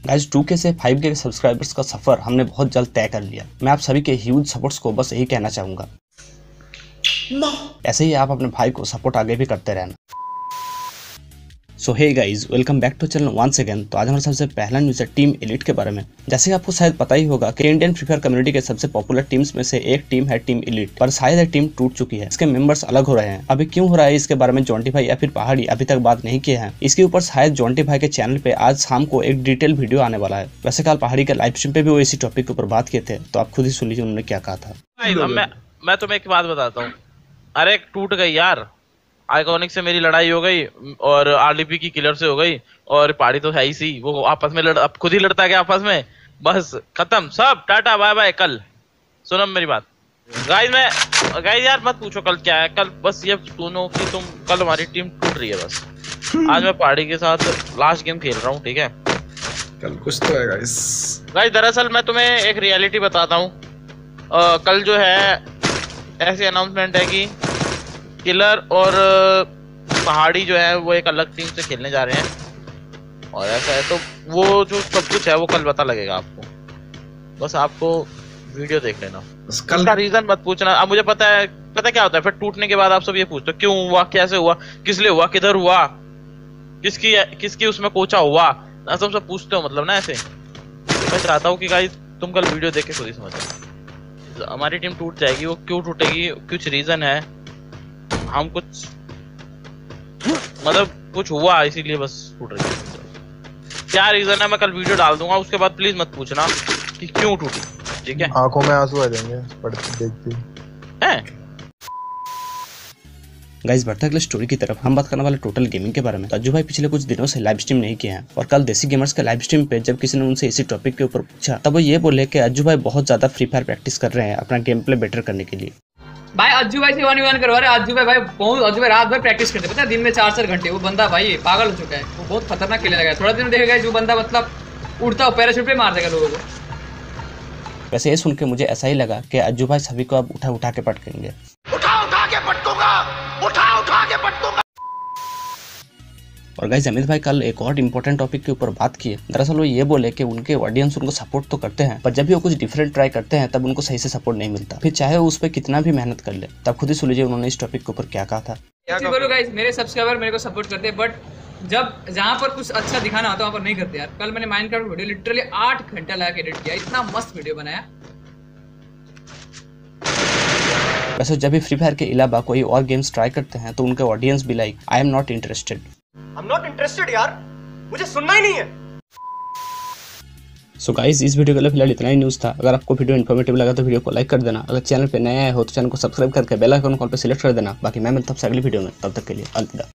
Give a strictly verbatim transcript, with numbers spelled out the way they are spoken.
Guys to के से five के सब्सक्राइबर्स का सफर हमने बहुत जल्द तय कर लिया। मैं आप सभी के ह्यूज सपोर्ट्स को बस यही कहना चाहूंगा, ऐसे ही आप अपने भाई को सपोर्ट आगे भी करते रहना। So hey guys, welcome back to channel once again. तो आज हमारा सबसे पहला न्यूज़ है टीम एलिट के बारे में। जैसे कि आपको शायद पता ही होगा कि इंडियन फ्री फायर कम्युनिटी के सबसे पॉपुलर टीम्स में से एक टीम है टीम एलिट, पर शायद ये टीम टूट चुकी है। इसके मेंबर्स अलग हो रहे हैं। अभी क्यों हो रहा है इसके बारे में जॉन्टी भाई या फिर पहाड़ी अभी तक बात नहीं किए हैं। इसके ऊपर शायद जॉन्टी भाई के चैनल पे आज शाम को एक डिटेल वीडियो आने वाला है। वैसे कल पहाड़ी के लाइव स्ट्रीम पे भी वो इसी टॉपिक के ऊपर बात किए थे, तो आप खुद ही सुन लीजिए उन्होंने क्या कहा था। मैं मैं तुम्हें एक बात बताता हूँ। अरे टूट गई यार, आइकॉनिक से मेरी लड़ाई हो गई और आरडीपी की किलर से हो गई, और पहाड़ी तो है ही सी, वो आपस में लड़ अब खुद ही लड़ता गया आपस में, बस खत्म सब, टाटा बाय बाय। कल सुनो मेरी बात गाइस, मैं गाइस यार मत पूछो कल क्या है। कल बस ये सुनो कि तुम कल हमारी टीम टूट रही है बस। आज मैं पहाड़ी के साथ लास्ट गेम खेल रहा हूँ, ठीक है। कल कुछ तो है गाइस। गाइस दरअसल मैं तुम्हें एक रियलिटी बताता हूँ। कल जो है ऐसी अनाउंसमेंट है कि किलर और पहाड़ी जो है वो एक अलग टीम से खेलने जा रहे हैं, और ऐसा है तो वो जो सब कुछ है वो कल पता लगेगा आपको। बस आपको वीडियो देख लेना, कल का रीजन मत पूछना। अब मुझे पता है, पता क्या होता है फिर टूटने के बाद आप सब ये पूछते हो क्यों हुआ, कैसे हुआ, किस लिए हुआ, किधर हुआ, किसकी किसकी उसमें कोचा हुआ, सब सब पूछते हो मतलब ना ऐसे। मैं चाहता हूँ कि गाइस तुम कल वीडियो देख के खुद ही समझो। हमारी टीम टूट जाएगी, वो क्यों टूटेगी, कुछ रीजन है, हम कुछ मतलब कुछ हुआ इसीलिए बस टूट रही है। क्या रीजन है मैं कल वीडियो डाल दूंगा, उसके बाद प्लीज मत पूछना कि क्यों टूटी, ठीक है। आंखों में आंसू आ जाएंगे पढ़ते देखते हैं। गाइस बढ़ते अगले स्टोरी की तरफ हम बात करने वाले टोटल गेमिंग के बारे में। अज्जू भाई पिछले कुछ दिनों से लाइव स्ट्रीम नहीं किए हैं, और कल देसी गेमर्स के लाइव स्ट्रीम पे जब किसी ने उनसे इसी टॉपिक के ऊपर पूछा तब वो ये बोले कि अज्जू भाई बहुत ज्यादा फ्री फायर प्रैक्टिस कर रहे हैं अपना गेम प्ले बेटर करने के लिए। भाई अज्जू भाई से वन वन करवा रहे। अज्जू भाई भाई बहुत अज्जू भाई रात भर प्रैक्टिस करते, पता है दिन में चार चार घंटे। वो बंदा भाई पागल हो चुका है, वो बहुत खतरनाक खेलने लगा है। थोड़ा दिन देखेगा जो बंदा मतलब उड़ता हो पैराशूट पे मार देगा लोगों को। वैसे ये सुन के मुझे ऐसा ही लगा कि अज्जू भाई सभी को अब उठा उठा के पटकेंगे। उठा उठा के पटकूंगा, उठा उठा के पटकूंगा। और गाइस अमित भाई कल एक और इम्पोर्टेंट टॉपिक के ऊपर बात किए। दरअसल वो ये बोले कि उनके ऑडियंस उनको सपोर्ट तो करते हैं, पर जब भी वो कुछ डिफरेंट ट्राई करते हैं तब उनको सही से सपोर्ट नहीं मिलता, फिर चाहे वो उस पर कितना भी मेहनत कर ले। तब खुद ही सुन लीजिए उन्होंने इस टॉपिक के ऊपर क्या कहा था। बोलो गाइस, मेरे सब्सक्राइबर मेरे को सपोर्ट करते हैं, बट जब जहाँ पर कुछ अच्छा दिखाना होता है वहाँ पर नहीं करते यार। कल मैंने माइनक्राफ्ट वीडियो लिटरली आठ घंटा लगा के एडिट किया, इतना मस्त वीडियो बनाया। वैसे जब भी फ्री फायर के अलावा कोई और गेम्स ट्राई करते हैं तो उनके ऑडियंस भी like I am not interested. I'm not interested यार, मुझे सुनना ही नहीं है। सो so गाइस इस वीडियो के लिए फिलहाल इतना ही न्यूज़ था। अगर आपको वीडियो इन्फॉर्मेटिव लगा तो वीडियो को लाइक कर देना। अगर चैनल पे नया हो तो चैनल को सब्सक्राइब करके बेल आइकन कॉल पे सिलेक्ट कर देना। बाकी मैं मिलता हूं अगली वीडियो में, तब तक के लिए अलविदा।